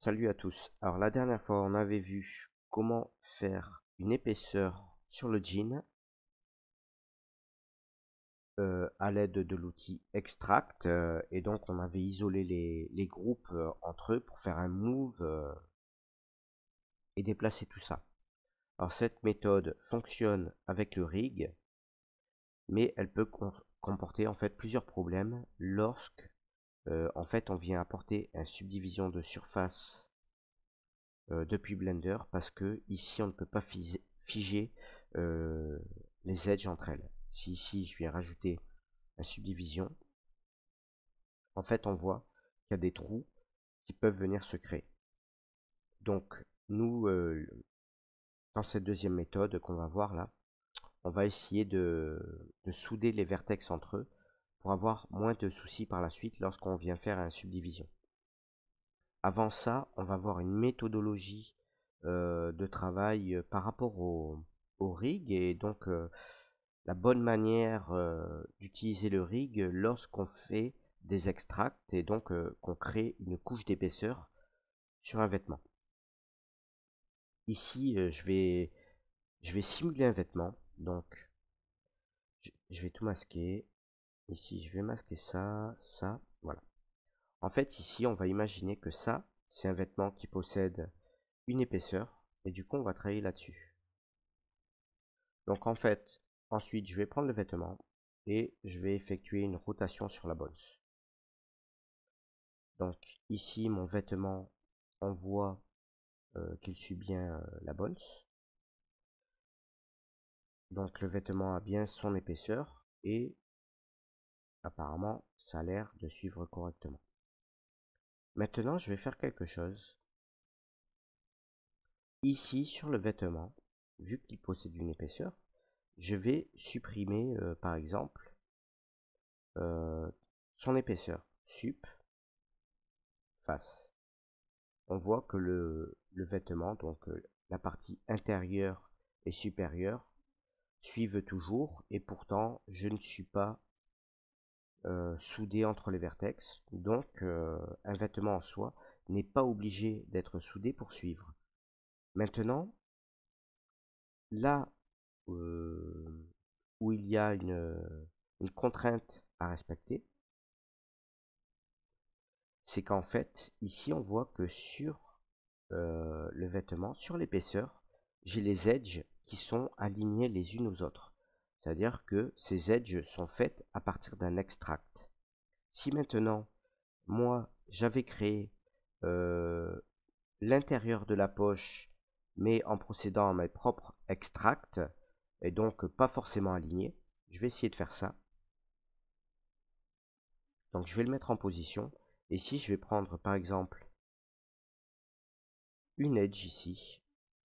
Salut à tous. Alors la dernière fois, on avait vu comment faire une épaisseur sur le jean à l'aide de l'outil Extract. Et donc on avait isolé les groupes entre eux pour faire un move et déplacer tout ça. Alors cette méthode fonctionne avec le rig, mais elle peut comporter en fait plusieurs problèmes lorsque en fait on vient apporter une subdivision de surface depuis Blender, parce que ici on ne peut pas figer euh, les edges entre elles. Si ici je viens rajouter la subdivision, en fait on voit qu'il y a des trous qui peuvent venir se créer. Donc nous, dans cette deuxième méthode qu'on va voir là, on va essayer de souder les vertex entre eux pour avoir moins de soucis par la suite lorsqu'on vient faire une subdivision. Avant ça, on va voir une méthodologie de travail par rapport au rig, et donc la bonne manière d'utiliser le rig lorsqu'on fait des extracts et donc qu'on crée une couche d'épaisseur sur un vêtement. Ici, je vais simuler un vêtement, donc je vais tout masquer. Ici, je vais masquer ça, ça, voilà. En fait, ici, on va imaginer que ça, c'est un vêtement qui possède une épaisseur, et du coup, on va travailler là-dessus. Donc, en fait, ensuite, je vais prendre le vêtement et je vais effectuer une rotation sur la bosse. Donc, ici, mon vêtement, on voit qu'il suit bien la bosse. Donc, le vêtement a bien son épaisseur et apparemment, ça a l'air de suivre correctement. Maintenant, je vais faire quelque chose. Ici, sur le vêtement, vu qu'il possède une épaisseur, je vais supprimer, par exemple, son épaisseur. Sup, face. On voit que le vêtement, donc la partie intérieure et supérieure, suivent toujours, et pourtant, je ne suis pas soudé entre les vertex. Donc, un vêtement en soi n'est pas obligé d'être soudé pour suivre. Maintenant, là où il y a une contrainte à respecter, c'est qu'en fait, ici, on voit que sur le vêtement, sur l'épaisseur, j'ai les edges qui sont alignés les unes aux autres. C'est-à-dire que ces edges sont faites à partir d'un extract. Si maintenant, moi, j'avais créé euh, l'intérieur de la poche, mais en procédant à mes propres extracts, et donc pas forcément aligné, je vais essayer de faire ça. Donc je vais le mettre en position. Et si je vais prendre par exemple une edge ici,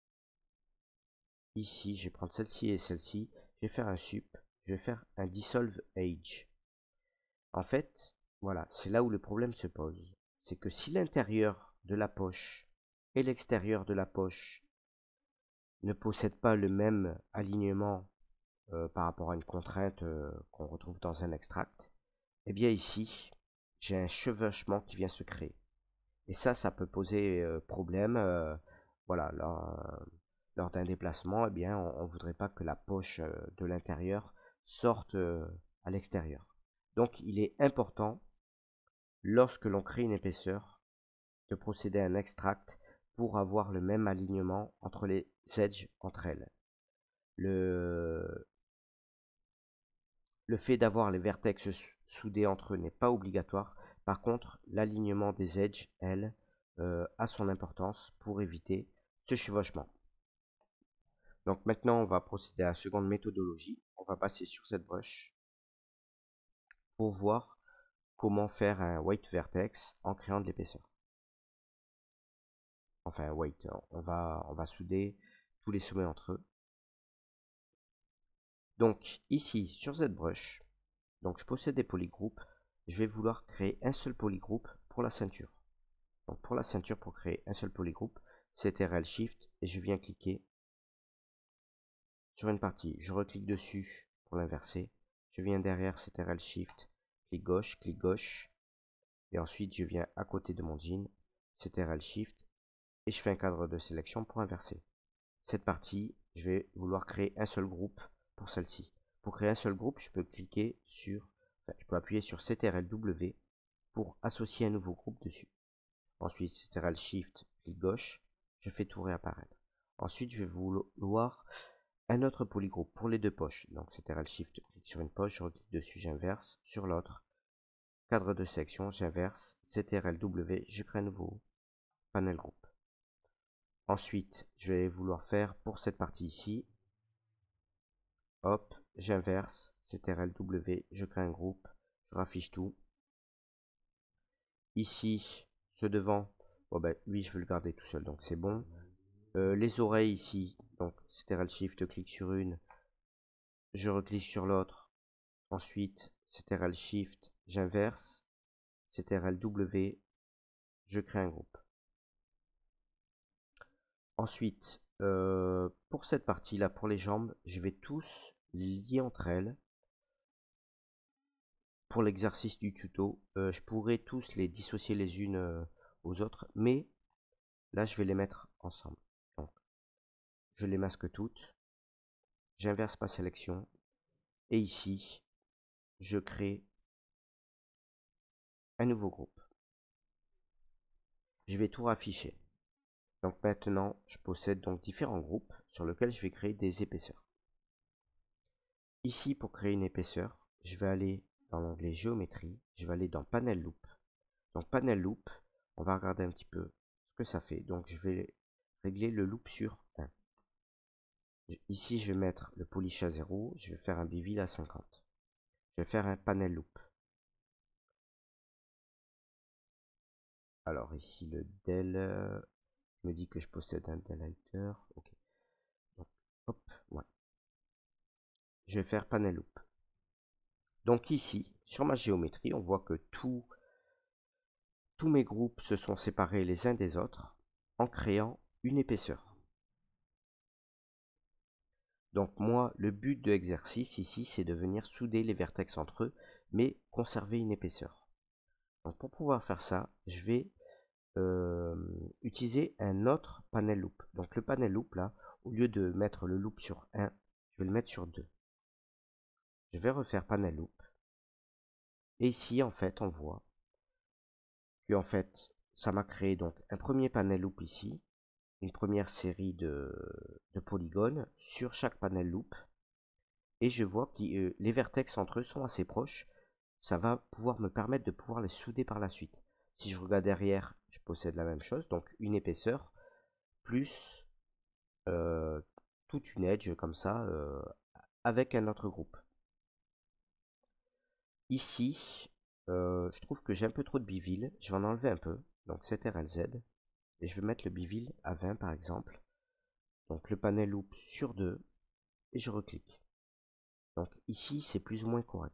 ici je vais prendre celle-ci et celle-ci, je vais faire un sup, je vais faire un dissolve edge. En fait, voilà, c'est là où le problème se pose. C'est que si l'intérieur de la poche et l'extérieur de la poche ne possèdent pas le même alignement par rapport à une contrainte qu'on retrouve dans un extract, eh bien ici, j'ai un chevauchement qui vient se créer. Et ça peut poser problème. Voilà, lors d'un déplacement, eh bien, on ne voudrait pas que la poche de l'intérieur sorte à l'extérieur. Donc, il est important, lorsque l'on crée une épaisseur, de procéder à un extract pour avoir le même alignement entre les edges entre elles. Le, le fait d'avoir les vertex soudés entre eux n'est pas obligatoire. Par contre, l'alignement des edges, elle, a son importance pour éviter ce chevauchement. Donc maintenant, on va procéder à la seconde méthodologie. On va passer sur cette brush pour voir comment faire un white vertex en créant de l'épaisseur. Enfin, white, on va souder tous les sommets entre eux. Donc ici, sur cette brush, donc je possède des polygroupes. Je vais vouloir créer un seul polygroupe pour la ceinture. Donc pour la ceinture, pour créer un seul polygroupe, CTRL Shift et je viens cliquer sur une partie. Je reclique dessus pour l'inverser. Je viens derrière CTRL Shift, clic gauche, et ensuite je viens à côté de mon jean, CTRL Shift et je fais un cadre de sélection pour inverser. Cette partie, je vais vouloir créer un seul groupe pour celle-ci. Pour créer un seul groupe, je peux cliquer sur, je peux appuyer sur CTRL-W pour associer un nouveau groupe dessus. Ensuite, CTRL-SHIFT, clic gauche, je fais tout réapparaître. Ensuite, je vais vouloir un autre polygroupe pour les deux poches. Donc CTRL-SHIFT, clique sur une poche, je reclique dessus, j'inverse, sur l'autre, cadre de sélection, j'inverse, CTRL-W, je crée un nouveau panel groupe. Ensuite, je vais vouloir faire pour cette partie ici, hop, j'inverse, CTRL-W, je crée un groupe, je raffiche tout. Ici, ce devant, bon ben, lui je veux le garder tout seul, donc c'est bon. Les oreilles ici, donc CTRL-SHIFT, clique sur une, je reclique sur l'autre, ensuite CTRL-SHIFT, j'inverse, CTRL-W, je crée un groupe. Ensuite, pour cette partie-là, pour les jambes, je vais tous les lier entre elles. Pour l'exercice du tuto, je pourrais tous les dissocier les unes aux autres, mais là, je vais les mettre ensemble. Donc, je les masque toutes, j'inverse ma sélection, et ici, je crée un nouveau groupe. Je vais tout rafficher. Donc maintenant, je possède donc différents groupes sur lesquels je vais créer des épaisseurs. Ici, pour créer une épaisseur, je vais aller dans l'onglet géométrie, je vais aller dans panel loop. Donc panel loop, on va regarder un petit peu ce que ça fait. Donc je vais régler le loop sur 1. Ici, je vais mettre le polish à 0, je vais faire un bevel à 50. Je vais faire un panel loop. Alors ici, le del me dit que je possède un del hider. Ok. Donc, hop, ouais. Je vais faire panel loop. Donc ici, sur ma géométrie, on voit que tous mes groupes se sont séparés les uns des autres en créant une épaisseur. Donc moi, le but de l'exercice ici, c'est de venir souder les vertex entre eux, mais conserver une épaisseur. Donc pour pouvoir faire ça, je vais utiliser un autre panel loop. Donc le panel loop là, au lieu de mettre le loop sur 1, je vais le mettre sur 2. Je vais refaire panel loop. Et ici, en fait, on voit que en fait, ça m'a créé donc un premier panel loop ici, une première série de polygones sur chaque panel loop. Et je vois que les vertex entre eux sont assez proches. Ça va pouvoir me permettre de pouvoir les souder par la suite. Si je regarde derrière, je possède la même chose, donc une épaisseur plus toute une edge comme ça avec un autre groupe. Ici, je trouve que j'ai un peu trop de bevel, je vais en enlever un peu, donc CTRL-Z, et je vais mettre le bevel à 20 par exemple. Donc le panel loop sur 2, et je reclique. Donc ici, c'est plus ou moins correct.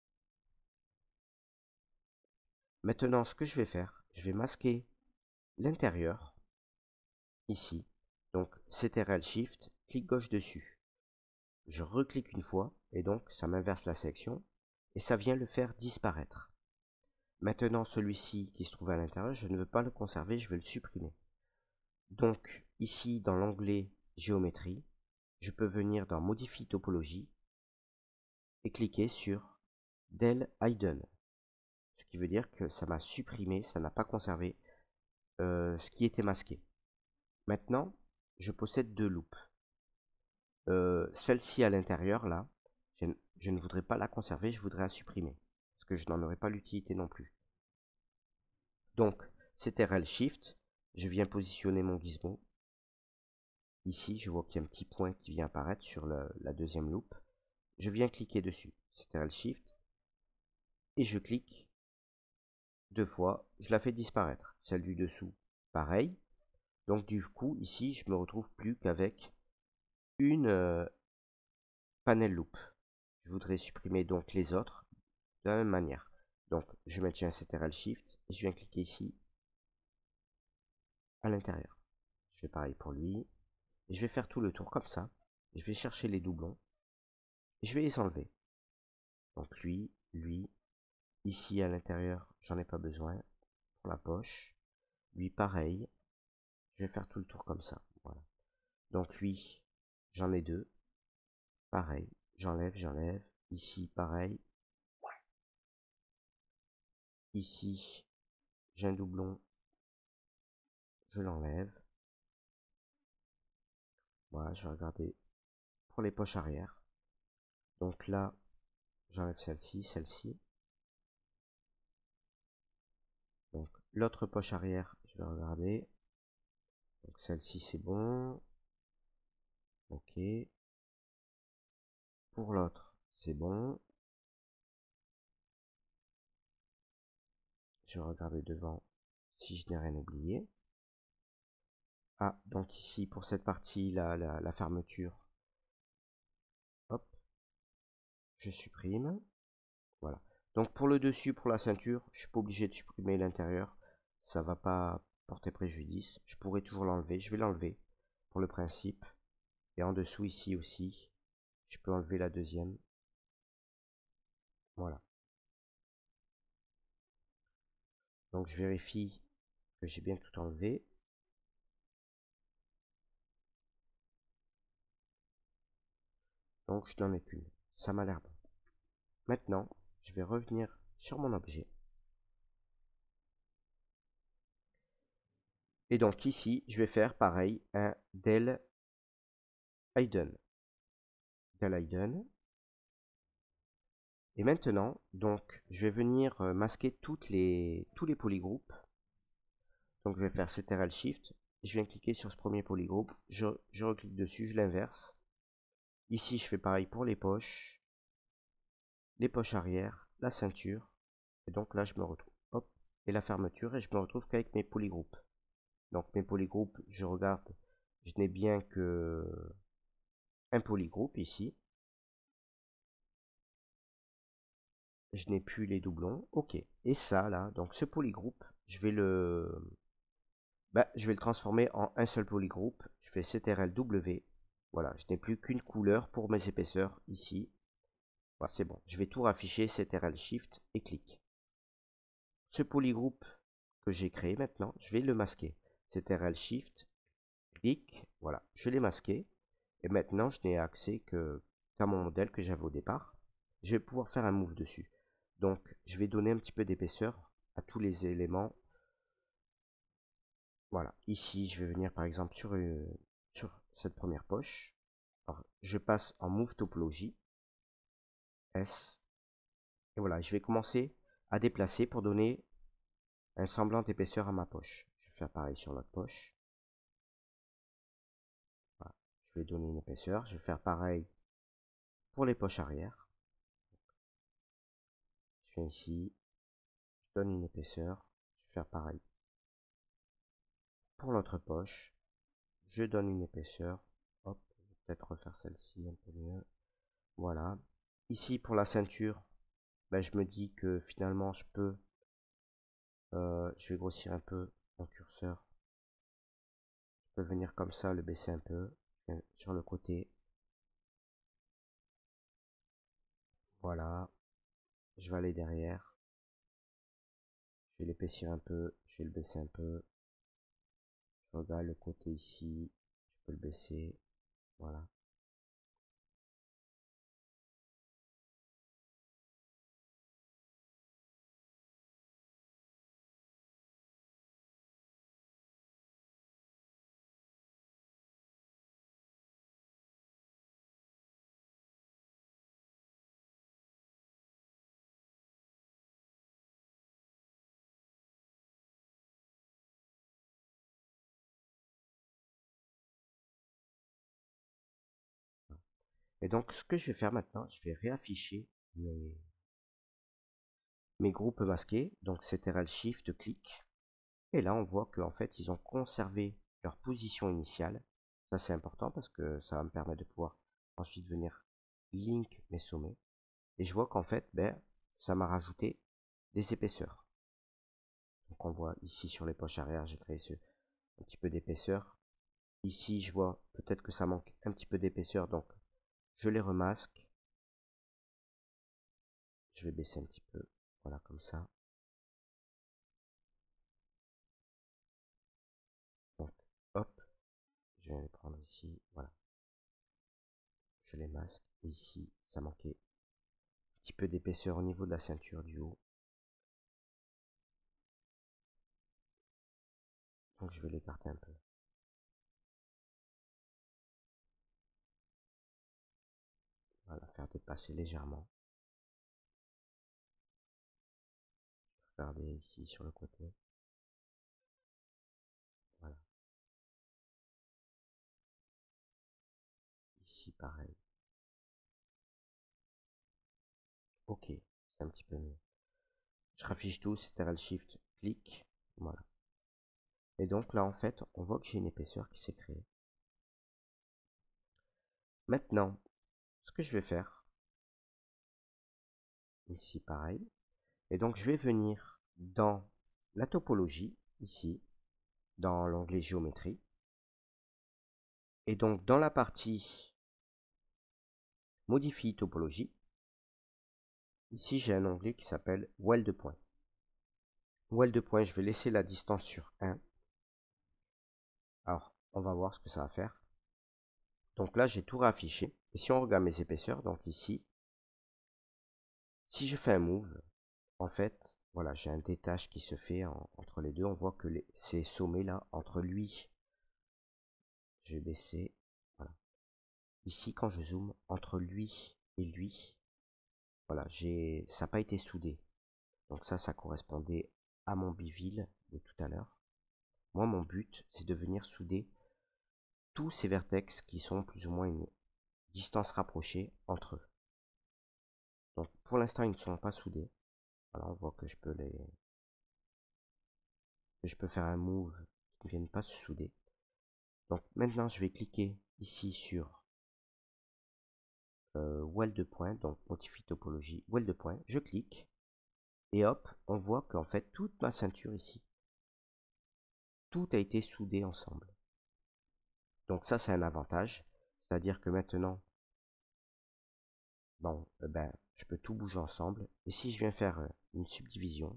Maintenant, ce que je vais faire, je vais masquer l'intérieur, ici. Donc CTRL-SHIFT, clic gauche dessus. Je reclique une fois, et donc ça m'inverse la sélection, et ça vient le faire disparaître. Maintenant, celui-ci qui se trouve à l'intérieur, je ne veux pas le conserver, je vais le supprimer. Donc, ici, dans l'onglet géométrie, je peux venir dans Modifie topologie et cliquer sur Del Hidden. Ce qui veut dire que ça m'a supprimé, ça n'a pas conservé ce qui était masqué. Maintenant, je possède deux loops. Celle-ci à l'intérieur, là, je ne voudrais pas la conserver, je voudrais la supprimer. Parce que je n'en aurais pas l'utilité non plus. Donc, CTRL Shift, je viens positionner mon gizmo. Ici, je vois qu'il y a un petit point qui vient apparaître sur la deuxième loupe. Je viens cliquer dessus. CTRL Shift. Et je clique deux fois. Je la fais disparaître. Celle du dessous, pareil. Donc du coup, ici, je me retrouve plus qu'avec une panel loop. Je voudrais supprimer donc les autres de la même manière. Donc, je maintiens CTRL Shift et je viens cliquer ici à l'intérieur. Je fais pareil pour lui. Et je vais faire tout le tour comme ça. Je vais chercher les doublons. Et je vais les enlever. Donc lui, ici à l'intérieur, j'en ai pas besoin. Pour la poche. Lui pareil. Je vais faire tout le tour comme ça. Voilà. Donc lui, j'en ai deux. Pareil, j'enlève, j'enlève. Ici, pareil. Ici, j'ai un doublon. Je l'enlève. Voilà, je vais regarder pour les poches arrière. Donc là, j'enlève celle-ci, celle-ci. Donc l'autre poche arrière, je vais regarder. Donc celle-ci, c'est bon. Ok. Pour l'autre, c'est bon. Je vais regarder devant si je n'ai rien oublié. Ah, donc ici, pour cette partie, la fermeture, hop, je supprime. Voilà. Donc pour le dessus, pour la ceinture, je suis pas obligé de supprimer l'intérieur. Ça va pas porter préjudice. Je pourrais toujours l'enlever. Je vais l'enlever pour le principe. Et en dessous ici aussi, je peux enlever la deuxième. Voilà. Donc je vérifie que j'ai bien tout enlevé. Donc je n'en ai qu'une. Ça m'a l'air bon. Maintenant, je vais revenir sur mon objet. Et donc ici, je vais faire pareil, un del hidden. Del hidden. Et maintenant, donc, je vais venir masquer tous les polygroupes. Donc, je vais faire CTRL Shift. Je viens cliquer sur ce premier polygroupe. Je reclique dessus, je l'inverse. Ici, je fais pareil pour les poches arrière, la ceinture. Et donc là, je me retrouve. Hop, et la fermeture. Et je me retrouve qu'avec mes polygroupes. Donc, mes polygroupes, je regarde. Je n'ai bien que un polygroupe ici. Je n'ai plus les doublons. Ok. Et ça, là, donc ce polygroupe, je vais le transformer en un seul polygroupe. Je fais CTRL W. Voilà, je n'ai plus qu'une couleur pour mes épaisseurs ici. Voilà, c'est bon. Je vais tout rafficher, CTRL Shift et clic. Ce polygroupe que j'ai créé maintenant, je vais le masquer. CTRL Shift, clic, voilà, je l'ai masqué. Et maintenant, je n'ai accès qu'à mon modèle que j'avais au départ. Je vais pouvoir faire un move dessus. Donc, je vais donner un petit peu d'épaisseur à tous les éléments. Voilà, ici, je vais venir par exemple sur cette première poche. Alors, je passe en Move Topologie, S, et voilà, je vais commencer à déplacer pour donner un semblant d'épaisseur à ma poche. Je vais faire pareil sur l'autre poche. Voilà, je vais donner une épaisseur. Je vais faire pareil pour les poches arrière. Je viens ici, je donne une épaisseur. Je vais faire pareil pour l'autre poche. Je donne une épaisseur. Hop, je vais peut-être refaire celle-ci un peu mieux. Voilà. Ici, pour la ceinture, ben, je me dis que finalement, je vais grossir un peu mon curseur. Je peux venir comme ça, le baisser un peu sur le côté. Voilà. Je vais aller derrière. Je vais l'épaissir un peu. Je vais le baisser un peu. Je regarde le côté ici. Je peux le baisser. Voilà. Et donc, ce que je vais faire maintenant, je vais réafficher mes groupes masqués. Donc, CTRL Shift, clic. Et là, on voit qu'en fait, ils ont conservé leur position initiale. Ça, c'est important parce que ça va me permettre de pouvoir ensuite venir link mes sommets. Et je vois qu'en fait, ben, ça m'a rajouté des épaisseurs. Donc, on voit ici sur les poches arrière, j'ai créé un petit peu d'épaisseur. Ici, je vois peut-être que ça manque un petit peu d'épaisseur, donc je les remasque. Je vais baisser un petit peu, voilà, comme ça. Donc, hop, je vais les prendre ici, voilà. Je les masque, et ici, ça manquait un petit peu d'épaisseur au niveau de la ceinture du haut. Donc je vais l'écarter un peu. Voilà, faire dépasser légèrement. Regardez ici sur le côté. Voilà. Ici pareil. Ok, c'est un petit peu mieux. Je raffiche tout, CTRL Shift, clic. Voilà. Et donc là en fait, on voit que j'ai une épaisseur qui s'est créée. Maintenant, ce que je vais faire, ici pareil, et donc je vais venir dans la topologie, ici, dans l'onglet géométrie, et donc dans la partie modifie topologie, ici j'ai un onglet qui s'appelle Well de point. Well de point, je vais laisser la distance sur 1. Alors, on va voir ce que ça va faire. Donc là, j'ai tout réaffiché. Et si on regarde mes épaisseurs, donc ici, si je fais un move, en fait, voilà, j'ai un détache qui se fait entre les deux. On voit que ces sommets là, entre lui, je vais baisser, voilà. Ici, quand je zoome, entre lui et lui, voilà, ça n'a pas été soudé. Donc ça correspondait à mon biville de tout à l'heure. Moi, mon but, c'est de venir souder tous ces vertex qui sont plus ou moins une distance rapprochée entre eux. Donc pour l'instant, ils ne sont pas soudés. Voilà, on voit que je peux faire un move qui ne viennent pas se souder. Donc maintenant, je vais cliquer ici sur Well de point, donc modifie topologie, Well de point. Je clique et hop, on voit qu'en fait toute ma ceinture ici, tout a été soudé ensemble. Donc ça, c'est un avantage, c'est-à-dire que maintenant, bon, je peux tout bouger ensemble. Et si je viens faire une subdivision,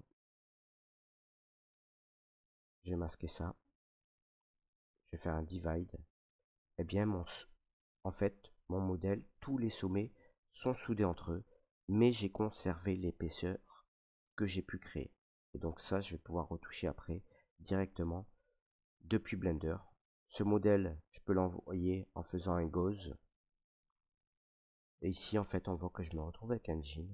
je vais masquer ça, je vais faire un divide. Eh bien, en fait, mon modèle, tous les sommets sont soudés entre eux, mais j'ai conservé l'épaisseur que j'ai pu créer. Et donc ça, je vais pouvoir retoucher après directement depuis Blender. Ce modèle, je peux l'envoyer en faisant un gauze. Et ici, en fait, on voit que je me retrouve avec un jean.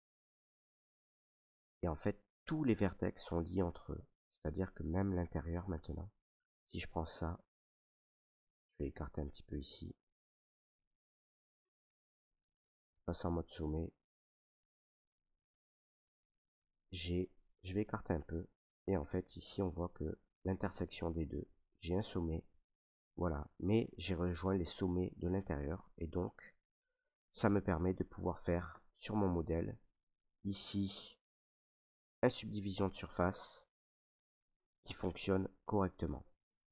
Et en fait, tous les vertex sont liés entre eux. C'est-à-dire que même l'intérieur maintenant, si je prends ça, je vais écarter un petit peu ici. Je passe en mode sommet. Je vais écarter un peu. Et en fait, ici, on voit que l'intersection des deux, j'ai un sommet. Voilà. Mais j'ai rejoint les sommets de l'intérieur. Et donc, ça me permet de pouvoir faire sur mon modèle, ici, une subdivision de surface qui fonctionne correctement.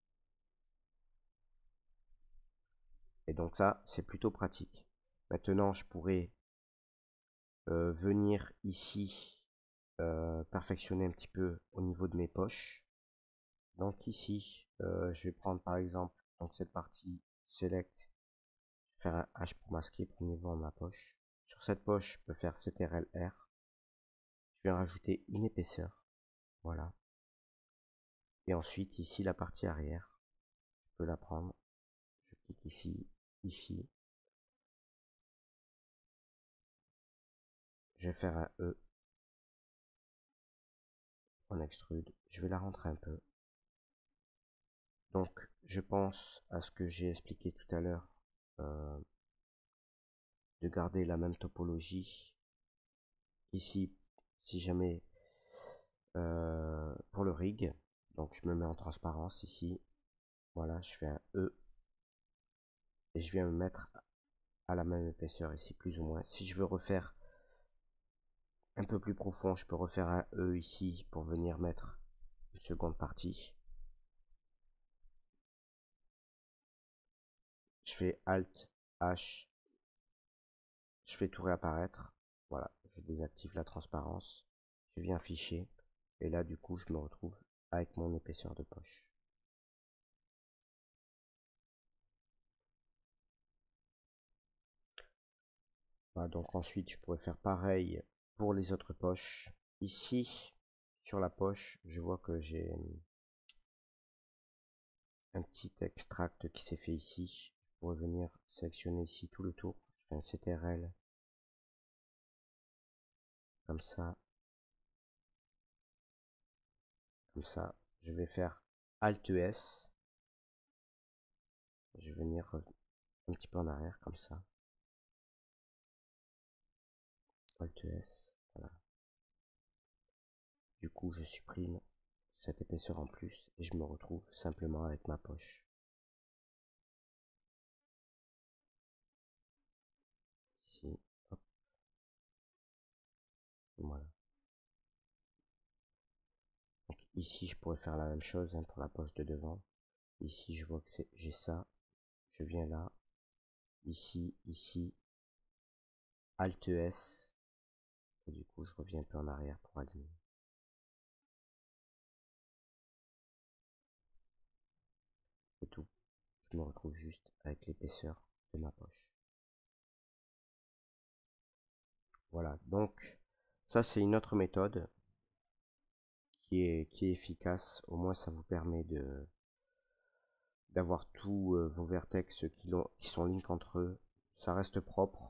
Et donc ça, c'est plutôt pratique. Maintenant, je pourrais venir ici perfectionner un petit peu au niveau de mes poches. Donc ici, je vais prendre par exemple donc cette partie select, faire un H pour masquer pour mieux voir ma poche. Sur cette poche, je peux faire CTRL-R. Je vais rajouter une épaisseur, voilà. Et ensuite ici la partie arrière, je peux la prendre. Je clique ici, ici. Je vais faire un E, on extrude. Je vais la rentrer un peu. Donc, je pense à ce que j'ai expliqué tout à l'heure, de garder la même topologie. Ici, si jamais, pour le rig, donc je me mets en transparence ici. Voilà, je fais un E. Et je viens me mettre à la même épaisseur ici, plus ou moins. Si je veux refaire un peu plus profond, je peux refaire un E ici pour venir mettre une seconde partie. Je fais Alt, H, je fais tout réapparaître. Voilà, je désactive la transparence. Je viens fichier. Et là, du coup, je me retrouve avec mon épaisseur de poche. Voilà, donc ensuite, je pourrais faire pareil pour les autres poches. Ici, sur la poche, je vois que j'ai un petit extract qui s'est fait ici. Je pourrais venir sélectionner ici tout le tour. Je fais un CTRL comme ça, comme ça. Je vais faire Alt S. Je vais venir un petit peu en arrière comme ça. Alt S. Voilà. Du coup, je supprime cette épaisseur en plus et je me retrouve simplement avec ma poche. Ici, hop, voilà. Donc ici, je pourrais faire la même chose hein, pour la poche de devant. Ici, je vois que j'ai ça. Je viens là. Ici, ici. Alt S. Et du coup, je reviens un peu en arrière pour aligner. C'est tout. Je me retrouve juste avec l'épaisseur de ma poche. Voilà. Donc, ça, c'est une autre méthode qui est efficace. Au moins, ça vous permet d'avoir tous vos vertex qui sont link entre eux. Ça reste propre.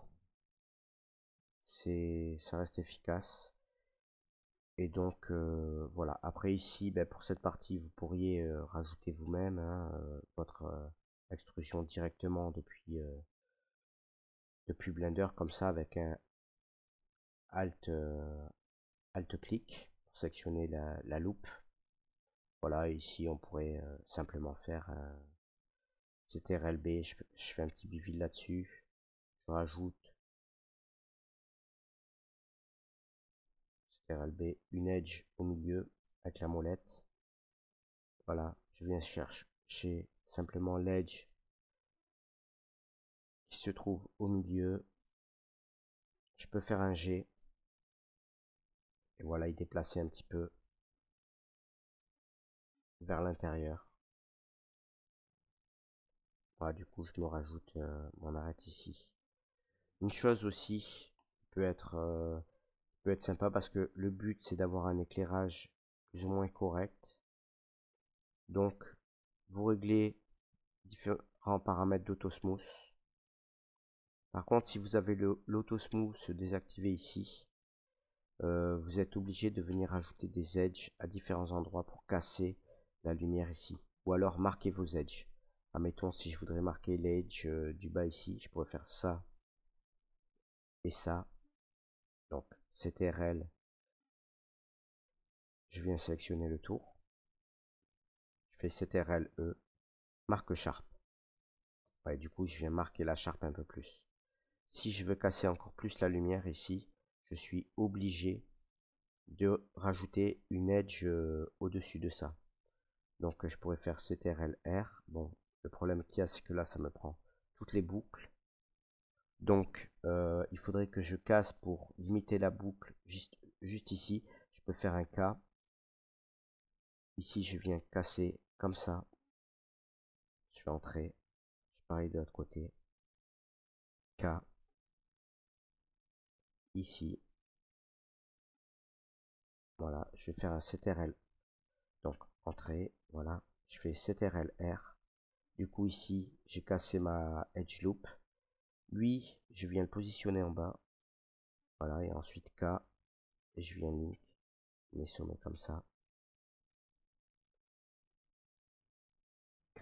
Ça reste efficace. Et donc voilà. Après ici, ben, pour cette partie, vous pourriez rajouter vous-même hein, votre extrusion directement depuis Blender comme ça avec un Alt Alt clic pour sélectionner la loupe. Voilà. Ici, on pourrait simplement faire un CTRL-B. Je fais un petit bevel là-dessus. Je rajoute CTRL-B, une edge au milieu avec la molette. Voilà, je viens chercher simplement l'edge qui se trouve au milieu. Je peux faire un G. Et voilà, il déplacer un petit peu vers l'intérieur. Voilà, du coup, je me rajoute mon arête ici. Une chose aussi peut être sympa parce que le but, c'est d'avoir un éclairage plus ou moins correct. Donc, vous réglez différents paramètres d'autosmooth. Par contre, si vous avez l'autosmooth désactivé ici, vous êtes obligé de venir ajouter des edges à différents endroits pour casser la lumière ici. Ou alors marquer vos edges. Admettons, si je voudrais marquer l'edge du bas ici, je pourrais faire ça et ça. Donc, CTRL, je viens sélectionner le tour. Je fais CTRL E, marque Sharp. Ouais, du coup, je viens marquer la Sharp un peu plus. Si je veux casser encore plus la lumière ici, je suis obligé de rajouter une edge au-dessus de ça. Donc je pourrais faire CTRL R. Bon, le problème qu'il y a, c'est que là, ça me prend toutes les boucles. Donc il faudrait que je casse pour limiter la boucle juste ici. Je peux faire un K. Ici, je viens casser comme ça. Je fais entrer. Je pareil de l'autre côté. K. Ici. Voilà, je vais faire un CTRL. Donc entrée. Voilà. Je fais CTRL R. Du coup ici, j'ai cassé ma edge loop. Lui, je viens le positionner en bas. Voilà, et ensuite K. Et je viens link mes sommets comme ça. K.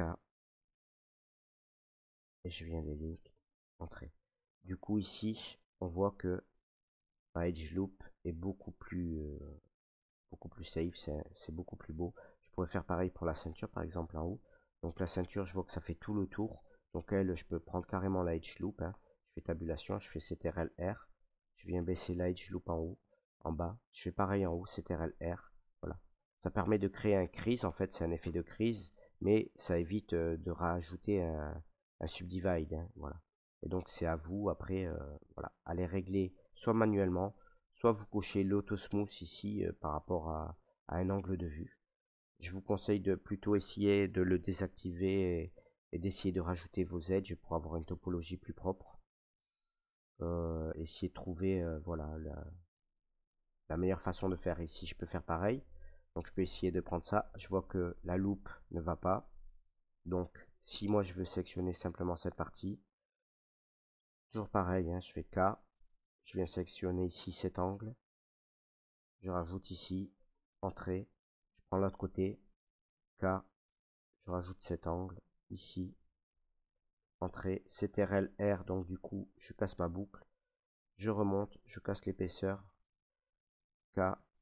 Et je viens les links entrer. Du coup ici, on voit que ma edge loop est beaucoup plus safe, c'est beaucoup plus beau. Je pourrais faire pareil pour la ceinture par exemple en haut. Donc la ceinture, je vois que ça fait tout le tour. Donc elle, je peux prendre carrément la edge loop. Hein. Je fais tabulation, je fais CTRL R. Je viens baisser la edge loop en haut, en bas. Je fais pareil en haut, CTRL R. Voilà. Ça permet de créer un crease. En fait, c'est un effet de crease, mais ça évite de rajouter un subdivide. Hein. Voilà. Et donc c'est à vous après, voilà, à les régler soit manuellement, soit vous cochez l'autosmooth ici par rapport à un angle de vue. Je vous conseille de plutôt essayer de le désactiver et d'essayer de rajouter vos edges pour avoir une topologie plus propre. essayer de trouver voilà la meilleure façon de faire. Ici, je peux faire pareil. Donc, je peux essayer de prendre ça. Je vois que la loupe ne va pas. Donc, si moi, je veux sélectionner simplement cette partie, toujours pareil, hein, je fais K. Je viens sélectionner ici cet angle. Je rajoute ici, entrée. Je prends l'autre côté, K. Je rajoute cet angle, ici, entrée. CTRL R, donc du coup, je casse ma boucle. Je remonte, je casse l'épaisseur, K.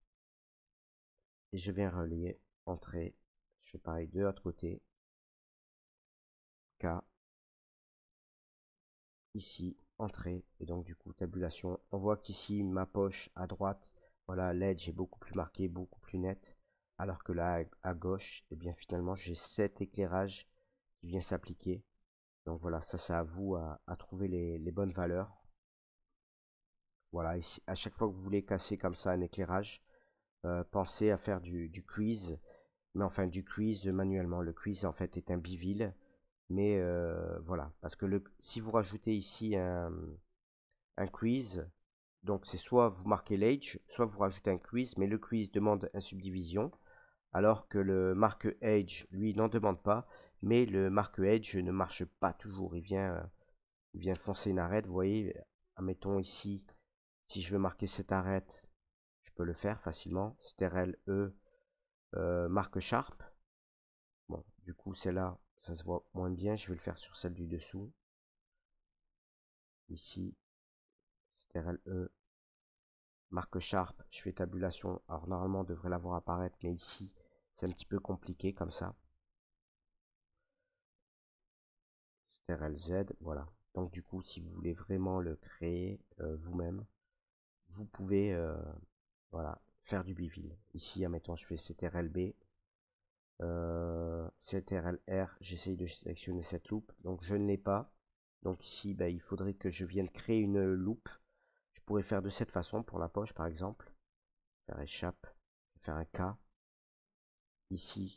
Et je viens relier, entrée. Je fais pareil de l'autre côté, K. Ici, entrée. Et donc du coup, tabulation. On voit qu'ici, ma poche à droite, voilà, l'edge est beaucoup plus marqué, beaucoup plus net. Alors que là, à gauche, et bien finalement, j'ai cet éclairage qui vient s'appliquer. Donc voilà, ça c'est à vous à trouver les bonnes valeurs. Voilà, ici, à chaque fois que vous voulez casser comme ça un éclairage, pensez à faire du crease, mais enfin du crease manuellement. Le crease en fait est un biville, mais voilà, parce que si vous rajoutez ici un crease, donc c'est soit vous marquez l'edge, soit vous rajoutez un crease, mais le crease demande une subdivision, alors que le marque edge, lui, n'en demande pas, mais le marque edge ne marche pas toujours, il vient foncer une arête, vous voyez, admettons ici, si je veux marquer cette arête, je peux le faire facilement, CTRL E, marque Sharp, bon, du coup celle-là, ça se voit moins bien, je vais le faire sur celle du dessous, ici, CTRL E, marque Sharp, je fais tabulation, alors normalement on devrait la voir apparaître, mais ici, c'est un petit peu compliqué comme ça, CTRL Z, voilà, donc du coup, si vous voulez vraiment le créer vous-même, vous pouvez, voilà, faire du biville. Ici, admettons, je fais CTRL B, CTRL R, j'essaye de sélectionner cette loupe, donc je ne l'ai pas. Donc ici, ben, il faudrait que je vienne créer une loupe. Je pourrais faire de cette façon pour la poche, par exemple. Faire échappe, faire un K. Ici,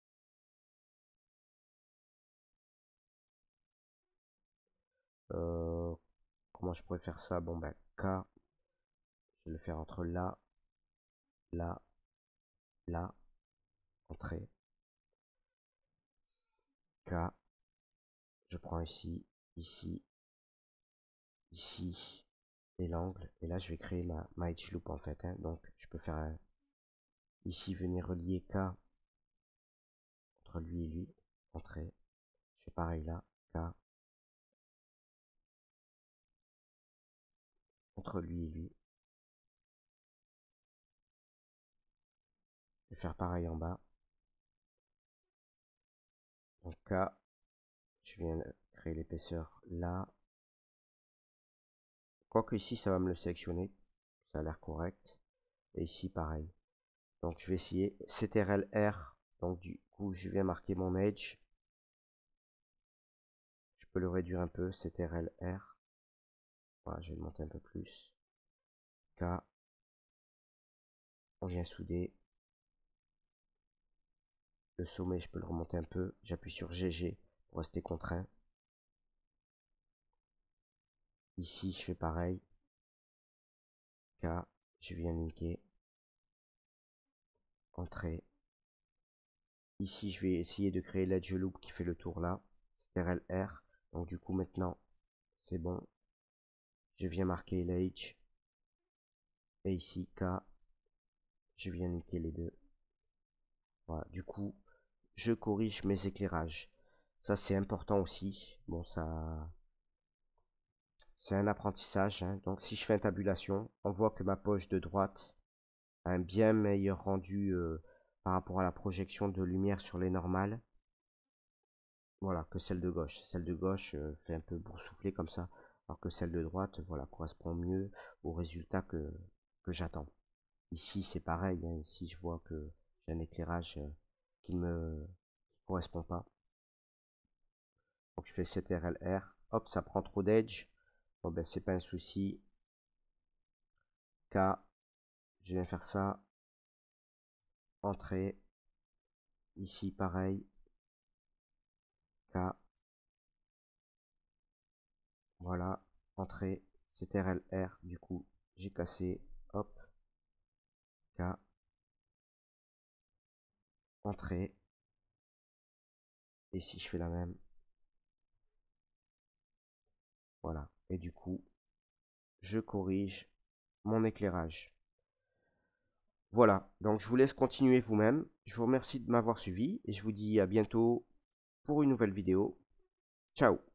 euh, comment je pourrais faire ça? Bon, ben, K, je vais le faire entre là, là, là, entrée. K, je prends ici, ici, ici, et l'angle. Et là, je vais créer ma edge loop en fait. Hein. Donc, je peux faire un, ici, venir relier K entre lui et lui. Entrée. Je fais pareil là. K entre lui et lui. Je vais faire pareil en bas. Donc K, je viens créer l'épaisseur là. Quoique ici, ça va me le sélectionner. Ça a l'air correct. Et ici, pareil. Donc, je vais essayer CTRL R. Donc, du coup, je viens marquer mon edge. Je peux le réduire un peu. CTRL R. Voilà, je vais le monter un peu plus. K. On vient souder. Le sommet, je peux le remonter un peu. J'appuie sur GG pour rester contraint. Ici, je fais pareil. K. Je viens linker. Entrée. Ici, je vais essayer de créer l'edge loop qui fait le tour là. CTRL R. Donc du coup, maintenant, c'est bon. Je viens marquer l'edge. Et ici, K. Je viens linker les deux. Voilà. Du coup, je corrige mes éclairages. Ça, c'est important aussi. Bon, ça, c'est un apprentissage. Hein. Donc, si je fais une tabulation, on voit que ma poche de droite a un bien meilleur rendu par rapport à la projection de lumière sur les normales. Voilà, que celle de gauche. Celle de gauche fait un peu boursouflé comme ça, alors que celle de droite, voilà, correspond mieux au résultat que j'attends. Ici, c'est pareil. Hein. Ici, je vois que j'ai un éclairage qui me correspond pas. Donc, je fais CTRL R. Hop, ça prend trop d'edge. Bon, ben, c'est pas un souci. K, je viens faire ça. Entrée. Ici, pareil. K. Voilà. Entrée. c'est RLR, du coup, j'ai cassé, hop, K, entrée, et si je fais la même, voilà, et du coup, je corrige mon éclairage. Voilà, donc je vous laisse continuer vous-même. Je vous remercie de m'avoir suivi et je vous dis à bientôt pour une nouvelle vidéo. Ciao!